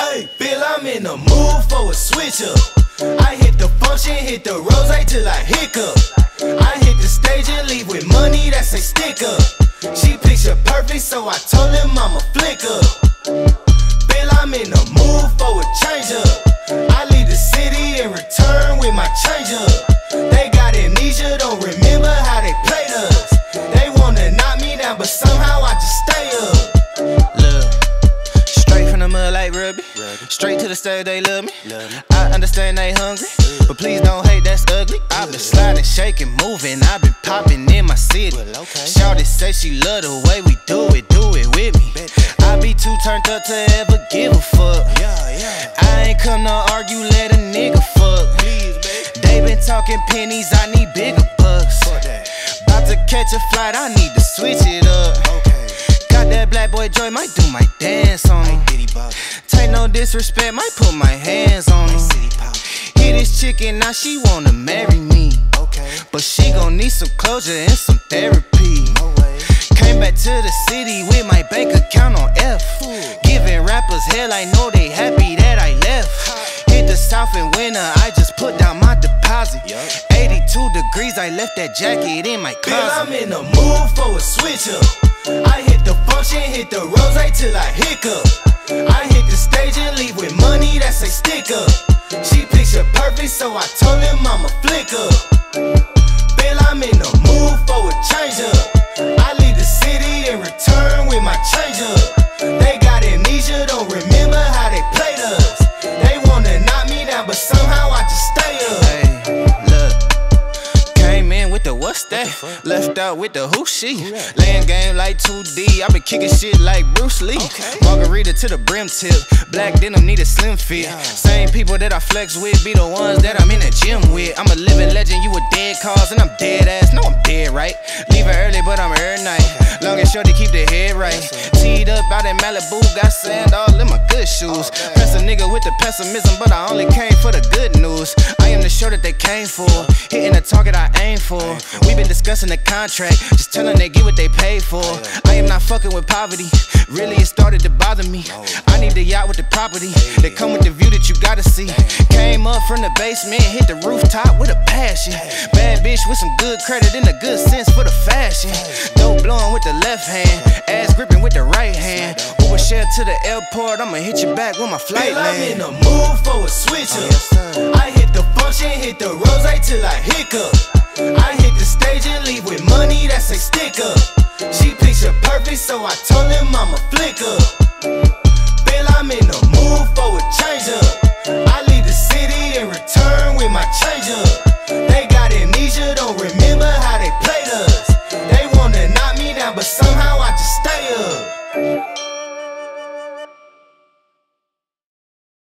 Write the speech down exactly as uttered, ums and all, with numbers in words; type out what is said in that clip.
Hey, Bill, I'm in the mood for a switch up. I hit the function, hit the rose till I hiccup. I hit the stage and leave with money that's a stick up. She picture perfect, so I told him I'm a flick up. Bill, I'm in the mood for a change up. I leave the city and return with my change up. They got amnesia, don't remember how they played us. They wanna knock me down, but somehow I just stay up. Look, straight from the mud like Ruby. Straight to the stage, they love me. I understand they hungry, but please don't hate, that's ugly. I've been sliding, shaking, moving, I've been popping in my city. Shawty say she love the way we do it, do it with me. I be too turned up to ever give a fuck. I ain't come to argue, let a nigga fuck. They been talking pennies, I need bigger bucks. About to catch a flight, I need to switch it up. Got that black boy joy, might do my dance on him. Take no disrespect, might put my hands on him. Hit this chicken, now she wanna marry me. But she gon' need some closure and some therapy. Came back to the city with my bank account on F. Giving rappers hell, I know they happy that I left. Hit the south in winter, I just put down my deposit. eighty-two degrees, I left that jacket in my closet. Bill, I'm in the mood for a switch up. I hit the function, hit the rose till I hiccup. I hit the stage and leave with money that's a stick up. She picture perfect, so I told him I'm a flick up. Bill, I'm in the mood for a change up. I leave the city and return with my change up. They got amnesia, don't remember how they played us. They wanna knock me down, but somehow I just stay up. Hey, look, came in with the what's that? Left out with the who she? Laying game like two D, I been kicking shit like Bruce Lee. Margarita to the brim tip, black denim need a slim fit. Same people that I flex with be the ones that I'm in the gym with. I'm a living legend, you a dead cause, and I'm dead ass. No, I'm dead right. Leaving early, but I'm here night. Long and short to keep the head right. Teed up out in Malibu, got sand all in my good shoes. Press a nigga with the pessimism, but I only came for the good news. I am the show that they came for, hitting the target I aim for. We been discussing the contract, just telling they get what they paid for. I am not fucking with poverty, really it started to bother me. I need the yacht with the property, they come with the view that you gotta see. Came up from the basement, hit the rooftop with a passion. Bad bitch with some good credit and a good sense for the fashion. Dope blowing with the left hand, ass gripping with the right hand. Uber share to the airport, I'ma hit you back when my flight Bill, I'm in land. the mood for a switch up. I hit the function, hit the rose till I hiccup. I hit the stage and leave with money that's a stick up. She picture perfect, so I told him I'm a flick up. Bill, I'm in the mood for a change up. I leave the city and return with my change up.